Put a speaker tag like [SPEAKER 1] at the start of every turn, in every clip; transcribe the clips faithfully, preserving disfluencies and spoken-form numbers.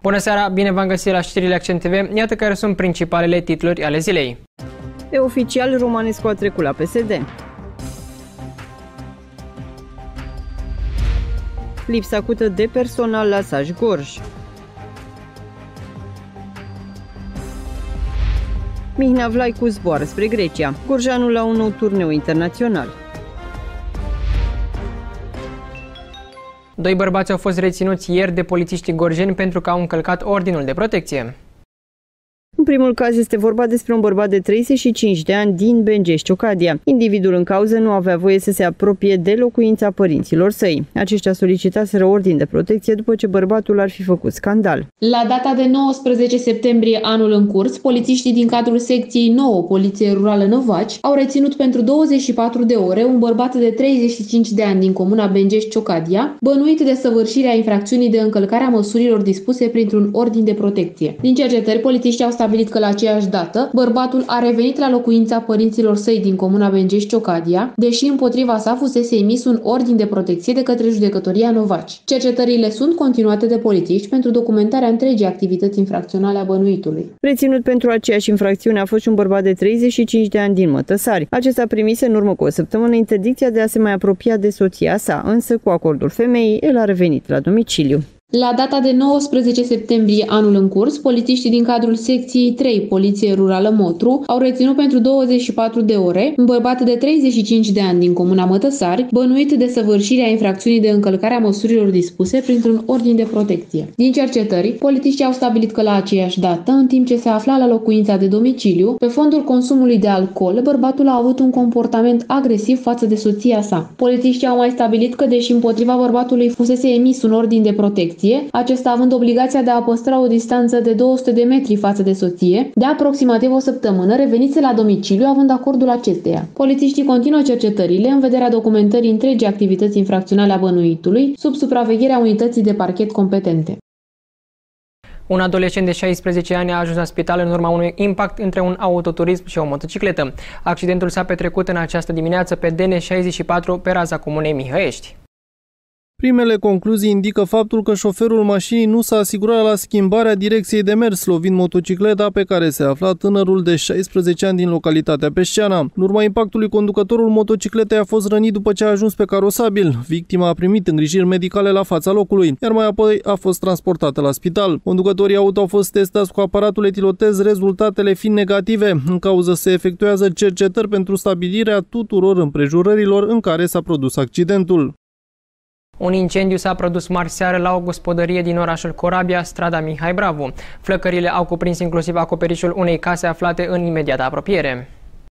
[SPEAKER 1] Bună seara, bine v-am găsit la știrile Accent T V. Iată care sunt principalele titluri ale zilei.
[SPEAKER 2] E oficial, Romanescu a trecut la P S D. Lipsa acută de personal la Saj-Gorj. Mihnea Vlaicu zboară spre Grecia. Gorjeanu la un nou turneu internațional.
[SPEAKER 1] Doi bărbați au fost reținuți ieri de polițiștii gorjeni pentru că au încălcat ordinul de protecție.
[SPEAKER 2] În primul caz este vorba despre un bărbat de treizeci și cinci de ani din Bengești-Ocadia. Individul în cauză nu avea voie să se apropie de locuința părinților săi. Aceștia solicitaseră ordin de protecție după ce bărbatul ar fi făcut scandal.
[SPEAKER 3] La data de nouăsprezece septembrie anul în curs, polițiștii din cadrul secției nouă Poliție Rurală Năvaci au reținut pentru douăzeci și patru de ore un bărbat de treizeci și cinci de ani din comuna Bengești-Ocadia, bănuit de săvârșirea infracțiunii de încălcare a măsurilor dispuse printr-un ordin de protecție. Din cercetări, polițiștii au stabilit că la aceeași dată, bărbatul a revenit la locuința părinților săi din comuna Bengești-Ocadia, deși împotriva sa fusese emis un ordin de protecție de către judecătoria Novaci. Cercetările sunt continuate de polițiști pentru documentarea întregii activități infracționale a bănuitului.
[SPEAKER 2] Reținut pentru aceeași infracțiune a fost și un bărbat de treizeci și cinci de ani din Mătăsari. Acesta primise în urmă cu o săptămână interdicția de a se mai apropia de soția sa, însă cu acordul femeii, el a revenit la domiciliu.
[SPEAKER 3] La data de nouăsprezece septembrie anul în curs, polițiștii din cadrul secției trei Poliție Rurală Motru au reținut pentru douăzeci și patru de ore un bărbat de treizeci și cinci de ani din comuna Mătăsari, bănuit de săvârșirea infracțiunii de încălcare a măsurilor dispuse printr-un ordin de protecție. Din cercetări, polițiștii au stabilit că la aceeași dată, în timp ce se afla la locuința de domiciliu, pe fondul consumului de alcool, bărbatul a avut un comportament agresiv față de soția sa. Polițiștii au mai stabilit că, deși împotriva bărbatului fusese emis un ordin de protecție, acesta având obligația de a păstra o distanță de două sute de metri față de soție, de aproximativ o săptămână revenise la domiciliu având acordul acesteia. Polițiștii continuă cercetările în vederea documentării întregii activități infracționale a bănuitului, sub supravegherea unității de parchet competente.
[SPEAKER 1] Un adolescent de șaisprezece ani a ajuns la spital în urma unui impact între un autoturism și o motocicletă. Accidentul s-a petrecut în această dimineață pe D N șaizeci și patru pe raza comunei Mihăiești.
[SPEAKER 4] Primele concluzii indică faptul că șoferul mașinii nu s-a asigurat la schimbarea direcției de mers, lovind motocicleta pe care se afla tânărul de șaisprezece ani din localitatea Peșceana. În urma impactului, conducătorul motocicletei a fost rănit după ce a ajuns pe carosabil. Victima a primit îngrijiri medicale la fața locului, iar mai apoi a fost transportată la spital. Conducătorii auto au fost testați cu aparatul etilotez, rezultatele fiind negative. În cauză se efectuează cercetări pentru stabilirea tuturor împrejurărilor în care s-a produs accidentul.
[SPEAKER 1] Un incendiu s-a produs marți seară la o gospodărie din orașul Corabia, strada Mihai Bravu. Flăcările au cuprins inclusiv acoperișul unei case aflate în imediată apropiere.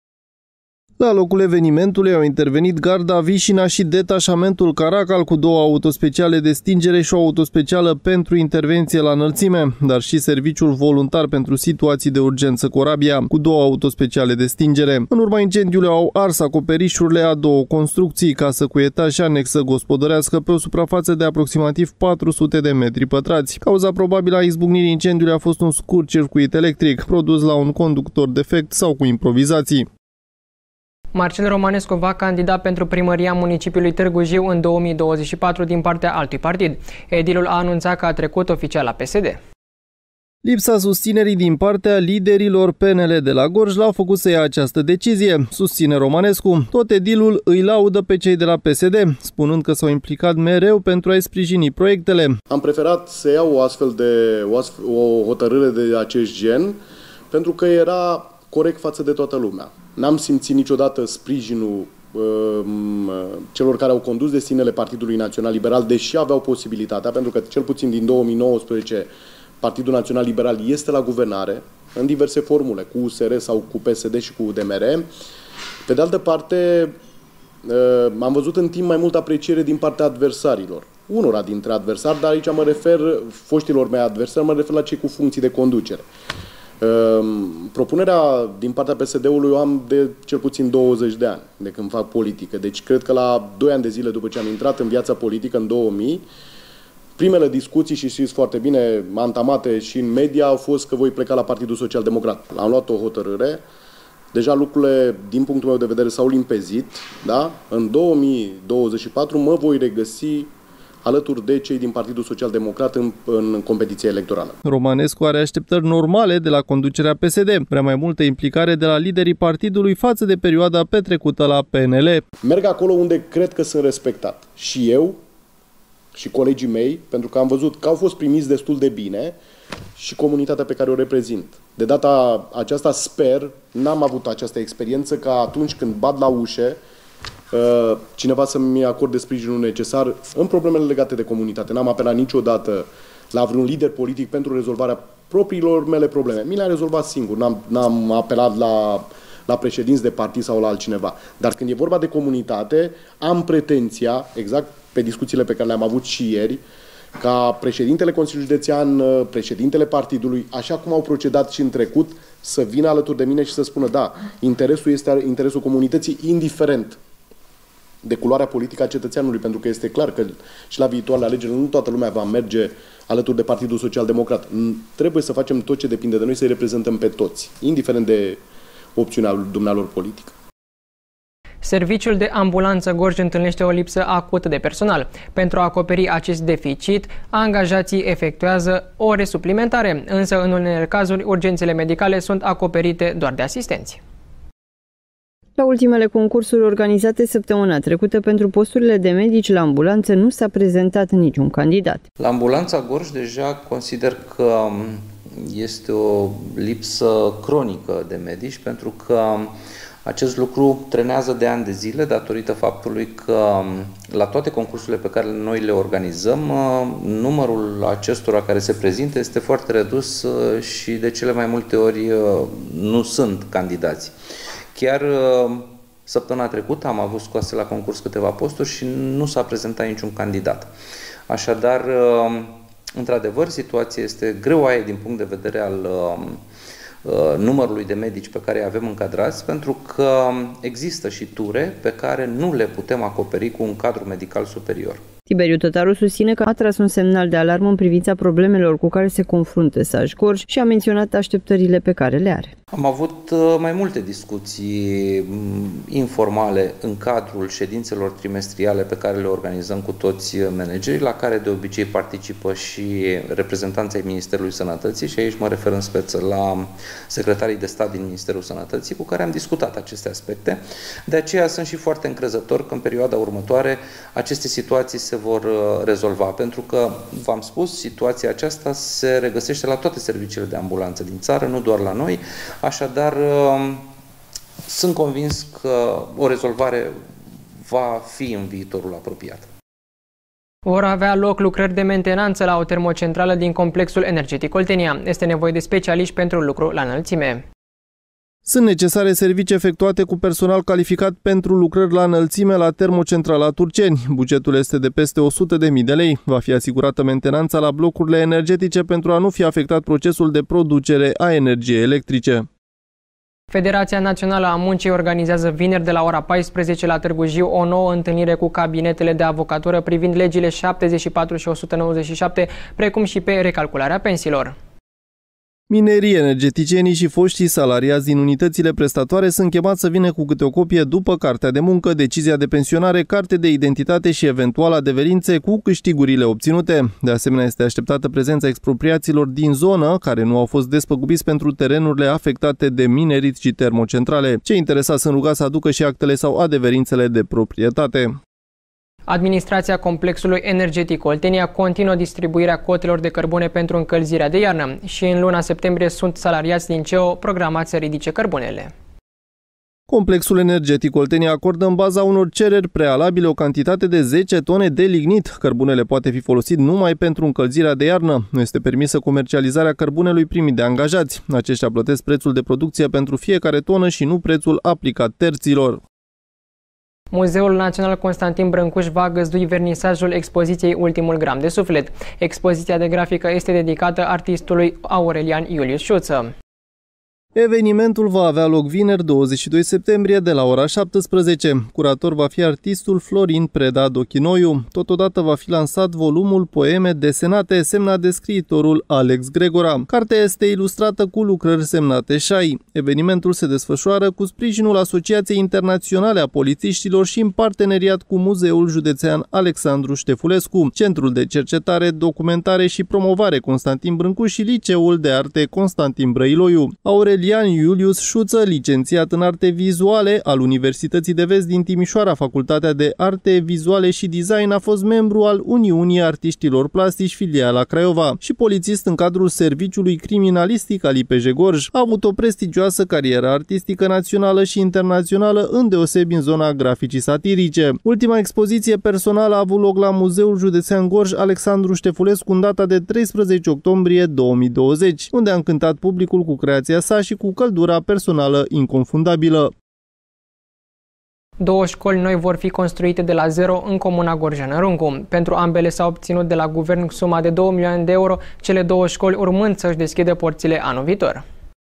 [SPEAKER 4] La locul evenimentului au intervenit Garda Vișina și detașamentul Caracal cu două autospeciale de stingere și o autospecială pentru intervenție la înălțime, dar și serviciul voluntar pentru situații de urgență Corabia cu două autospeciale de stingere. În urma incendiului au ars acoperișurile a două construcții, casă cu etaj și anexă gospodărească pe o suprafață de aproximativ patru sute de metri pătrați. Cauza probabilă a izbucnirii incendiului a fost un scurt circuit electric produs la un conductor defect sau cu improvizații.
[SPEAKER 1] Marcel Romanescu va candida pentru primăria municipiului Târgu Jiu în două mii douăzeci și patru din partea altui partid. Edilul a anunțat că a trecut oficial la P S D.
[SPEAKER 4] Lipsa susținerii din partea liderilor P N L de la Gorj l-au făcut să ia această decizie, susține Romanescu. Tot edilul îi laudă pe cei de la P S D, spunând că s-au implicat mereu pentru a-i sprijini proiectele.
[SPEAKER 5] Am preferat să iau o astfel de o, astfel, o hotărâre de acest gen, pentru că era corect față de toată lumea. N-am simțit niciodată sprijinul uh, celor care au condus destinele Partidului Național Liberal, deși aveau posibilitatea, pentru că cel puțin din două mii nouăsprezece Partidul Național Liberal este la guvernare, în diverse formule, cu U S R sau cu P S D și cu U D M R. Pe de altă parte, uh, am văzut în timp mai multă apreciere din partea adversarilor. Unora dintre adversari, dar aici mă refer, foștilor mei adversari, mă refer la cei cu funcții de conducere. Propunerea din partea P S D-ului o am de cel puțin douăzeci de ani, de când fac politică. Deci cred că la doi ani de zile după ce am intrat în viața politică, în două mii, primele discuții, și știți foarte bine, antamate și în media, au fost că voi pleca la Partidul Social Democrat. Am luat o hotărâre, deja lucrurile, din punctul meu de vedere, s-au limpezit, da? În două mii douăzeci și patru mă voi regăsi alături de cei din Partidul Social Democrat în, în competiția electorală.
[SPEAKER 4] Romanescu are așteptări normale de la conducerea P S D, vrea mai multă implicare de la liderii partidului față de perioada petrecută la P N L.
[SPEAKER 5] Merg acolo unde cred că sunt respectat. Și eu, și colegii mei, pentru că am văzut că au fost primiți destul de bine și comunitatea pe care o reprezint. De data aceasta sper, n-am avut această experiență, ca atunci când bat la ușe, cineva să-mi acorde sprijinul necesar în problemele legate de comunitate. N-am apelat niciodată la vreun lider politic pentru rezolvarea propriilor mele probleme. Mi le-am rezolvat singur, n-am, n-am apelat la, la președinți de partid sau la altcineva. Dar când e vorba de comunitate, am pretenția, exact pe discuțiile pe care le-am avut și ieri, ca președintele Consiliului Județean, președintele partidului, așa cum au procedat și în trecut, să vină alături de mine și să spună da, interesul este interesul comunității, indiferent de culoarea politică a cetățeanului, pentru că este clar că și la viitoarele alegeri nu toată lumea va merge alături de Partidul Social Democrat. Trebuie să facem tot ce depinde de noi, să-i reprezentăm pe toți, indiferent de opțiunea dumnealor politică.
[SPEAKER 1] Serviciul de ambulanță Gorj întâlnește o lipsă acută de personal. Pentru a acoperi acest deficit, angajații efectuează ore suplimentare, însă în unele cazuri urgențele medicale sunt acoperite doar de asistenți.
[SPEAKER 2] La ultimele concursuri organizate săptămâna trecută pentru posturile de medici la ambulanță nu s-a prezentat niciun candidat.
[SPEAKER 6] La ambulanța Gorj deja consider că este o lipsă cronică de medici, pentru că acest lucru trenează de ani de zile datorită faptului că la toate concursurile pe care noi le organizăm, numărul acestora care se prezintă este foarte redus și de cele mai multe ori nu sunt candidați. Chiar săptămâna trecută am avut scoase la concurs câteva posturi și nu s-a prezentat niciun candidat. Așadar, într-adevăr, situația este greoaie din punct de vedere al numărului de medici pe care îi avem încadrați, pentru că există și ture pe care nu le putem acoperi cu un cadru medical superior.
[SPEAKER 2] Tiberiu Tătaru susține că a tras un semnal de alarmă în privința problemelor cu care se confruntă Saj Gorj și a menționat așteptările pe care le are.
[SPEAKER 6] Am avut mai multe discuții informale în cadrul ședințelor trimestriale pe care le organizăm cu toți managerii, la care de obicei participă și reprezentanții Ministerului Sănătății, și aici mă refer în speță la secretarii de stat din Ministerul Sănătății, cu care am discutat aceste aspecte. De aceea sunt și foarte încrezător că în perioada următoare aceste situații se vor rezolva, pentru că, v-am spus, situația aceasta se regăsește la toate serviciile de ambulanță din țară, nu doar la noi. Așadar, sunt convins că o rezolvare va fi în viitorul apropiat.
[SPEAKER 1] Vor avea loc lucrări de mentenanță la o termocentrală din complexul energetic Oltenia. Este nevoie de specialiști pentru lucru la înălțime.
[SPEAKER 4] Sunt necesare servicii efectuate cu personal calificat pentru lucrări la înălțime la termocentrala Turceni. Bugetul este de peste o sută de mii de lei. Va fi asigurată mentenanța la blocurile energetice pentru a nu fi afectat procesul de producere a energiei electrice.
[SPEAKER 1] Federația Națională a Muncii organizează vineri de la ora paisprezece la Târgu Jiu o nouă întâlnire cu cabinetele de avocatură privind legile șaptezeci și patru și o sută nouăzeci și șapte, precum și pe recalcularea pensiilor.
[SPEAKER 4] Minerii, energeticienii și foștii salariați din unitățile prestatoare sunt chemați să vină cu câte o copie după cartea de muncă, decizia de pensionare, carte de identitate și eventual adeverințe cu câștigurile obținute. De asemenea, este așteptată prezența expropriaților din zonă, care nu au fost despăgubiți pentru terenurile afectate de minerit și termocentrale. Cei interesați sunt rugați să aducă și actele sau adeverințele de proprietate.
[SPEAKER 1] Administrația complexului energetic Oltenia continuă distribuirea cotelor de cărbune pentru încălzirea de iarnă și în luna septembrie sunt salariați din C E O programați să ridice cărbunele.
[SPEAKER 4] Complexul energetic Oltenia acordă în baza unor cereri prealabile o cantitate de zece tone de lignit. Cărbunele poate fi folosit numai pentru încălzirea de iarnă. Nu este permisă comercializarea cărbunelui primit de angajați. Aceștia plătesc prețul de producție pentru fiecare tonă și nu prețul aplicat terților.
[SPEAKER 1] Muzeul Național Constantin Brâncuș va găzdui vernisajul expoziției Ultimul gram de suflet. Expoziția de grafică este dedicată artistului Aurelian Iulius Șuță.
[SPEAKER 4] Evenimentul va avea loc vineri, douăzeci și doi septembrie, de la ora șaptesprezece. Curator va fi artistul Florin Preda Dochinoiu. Totodată va fi lansat volumul Poeme desenate, semnat de scriitorul Alex Gregora. Cartea este ilustrată cu lucrări semnate Șai. Evenimentul se desfășoară cu sprijinul Asociației Internaționale a Polițiștilor și în parteneriat cu Muzeul Județean Alexandru Ștefulescu, Centrul de Cercetare, Documentare și Promovare Constantin Brâncu și Liceul de Arte Constantin Brăiloiu. Aurelian Iulius Șuță, licențiat în arte vizuale al Universității de Vest din Timișoara, Facultatea de Arte Vizuale și Design, a fost membru al Uniunii Artiștilor Plastici, filiala Craiova, și polițist în cadrul Serviciului Criminalistic al I P J Gorj. A avut o prestigioasă carieră artistică națională și internațională, îndeosebi în zona graficii satirice. Ultima expoziție personală a avut loc la Muzeul Județean Gorj Alexandru Ștefulescu în data de treisprezece octombrie două mii douăzeci, unde a încântat publicul cu creația sa și cu căldura personală inconfundabilă.
[SPEAKER 1] Două școli noi vor fi construite de la zero în comuna Gorjeană-Runcu. Pentru ambele s-a obținut de la guvern suma de două milioane de euro, cele două școli urmând să-și deschidă porțile anul viitor.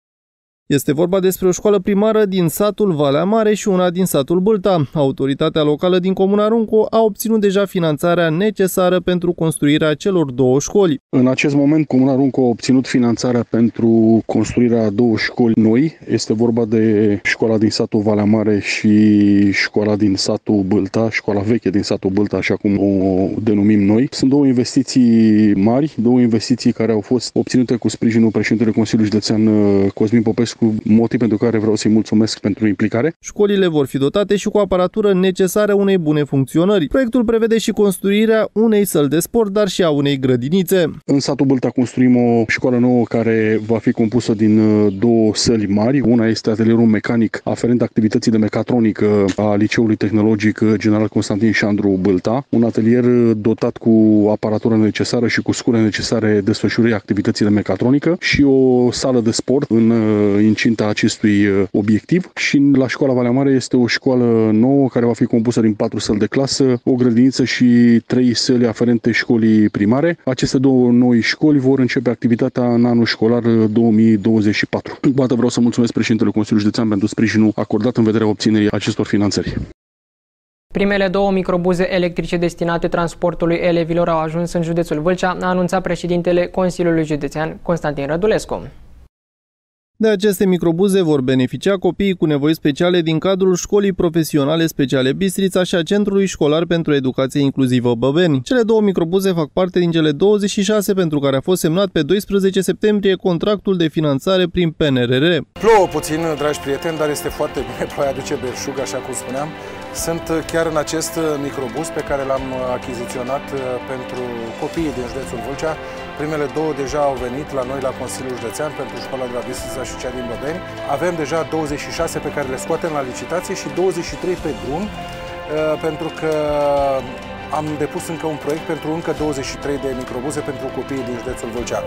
[SPEAKER 4] Este vorba despre o școală primară din satul Valea Mare și una din satul Bâlta. Autoritatea locală din comuna Runcu a obținut deja finanțarea necesară pentru construirea celor două școli.
[SPEAKER 7] În acest moment, comuna Runcu a obținut finanțarea pentru construirea a două școli noi. Este vorba de școala din satul Valea Mare și școala din satul Bâlta, școala veche din satul Bâlta, așa cum o denumim noi. Sunt două investiții mari, două investiții care au fost obținute cu sprijinul președintelui Consiliului Județean Cosmin Popescu, motiv pentru care vreau să-i mulțumesc pentru implicare.
[SPEAKER 4] Școlile vor fi dotate și cu aparatură necesară unei bune funcționări. Proiectul prevede și construirea unei săli de sport, dar și a unei grădinițe.
[SPEAKER 7] În satul Bâlta construim o școală nouă care va fi compusă din două săli mari. Una este atelierul mecanic aferent activității de mecatronică a Liceului Tehnologic General Constantin Șandru Bâlta, un atelier dotat cu aparatură necesară și cu scule necesare desfășurării activității de mecatronică și o sală de sport în incinta acestui obiectiv. Și la școala Valea Mare este o școală nouă care va fi compusă din patru săli de clasă, o grădiniță și trei săli aferente școlii primare. Aceste două noi școli vor începe activitatea în anul școlar două mii douăzeci și patru. Încă o dată vreau să mulțumesc președintelui Consiliului Județean pentru sprijinul acordat în vederea obținerii acestor finanțări.
[SPEAKER 1] Primele două microbuze electrice destinate transportului elevilor au ajuns în județul Vâlcea, a anunțat președintele Consiliului Județean Constantin Rădulescu.
[SPEAKER 4] De aceste microbuze vor beneficia copiii cu nevoi speciale din cadrul Școlii Profesionale Speciale Bistrița și a Centrului Școlar pentru Educație Inclusivă Băbeni. Cele două microbuze fac parte din cele douăzeci și șase pentru care a fost semnat pe doisprezece septembrie contractul de finanțare prin P N R R.
[SPEAKER 8] Plouă puțin, dragi prieteni, dar este foarte bine, ploaia aduce belșug, așa cum spuneam. Sunt chiar în acest microbus pe care l-am achiziționat pentru copiii din județul Vâlcea. Primele două deja au venit la noi la Consiliul Județean pentru școala de la Bistrița și cea din Băbeni. Avem deja douăzeci și șase pe care le scoatem la licitație și douăzeci și trei pe drum, pentru că am depus încă un proiect pentru încă douăzeci și trei de microbuze pentru copiii din județul Vâlcea.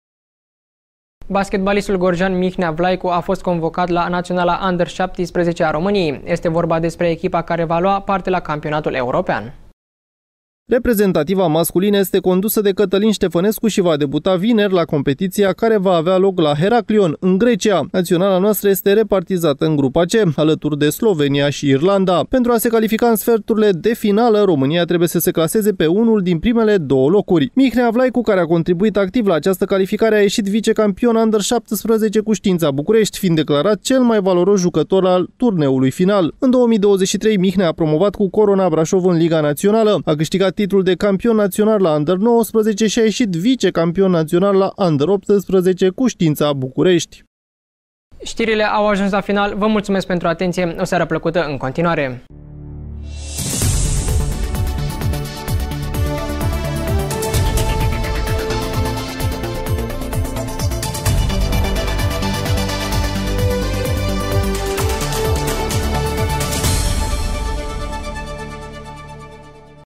[SPEAKER 1] Basketbalistul gorjean Mihnea Vlaicu a fost convocat la Naționala Under șaptesprezece a României. Este vorba despre echipa care va lua parte la campionatul european.
[SPEAKER 4] Reprezentativa masculină este condusă de Cătălin Ștefănescu și va debuta vineri la competiția care va avea loc la Heraklion, în Grecia. Naționala noastră este repartizată în grupa C, alături de Slovenia și Irlanda. Pentru a se califica în sferturile de finală, România trebuie să se claseze pe unul din primele două locuri. Mihnea Vlaicu, care a contribuit activ la această calificare, a ieșit vicecampion Under șaptesprezece cu Știința București, fiind declarat cel mai valoros jucător al turneului final. În două mii douăzeci și trei, Mihnea a promovat cu Corona Brașov în Liga Națională, a câștigat titlul de campion național la Under nouăsprezece și a ieșit vicecampion național la Under optsprezece cu Știința București.
[SPEAKER 1] Știrile au ajuns la final. Vă mulțumesc pentru atenție. O seară plăcută în continuare.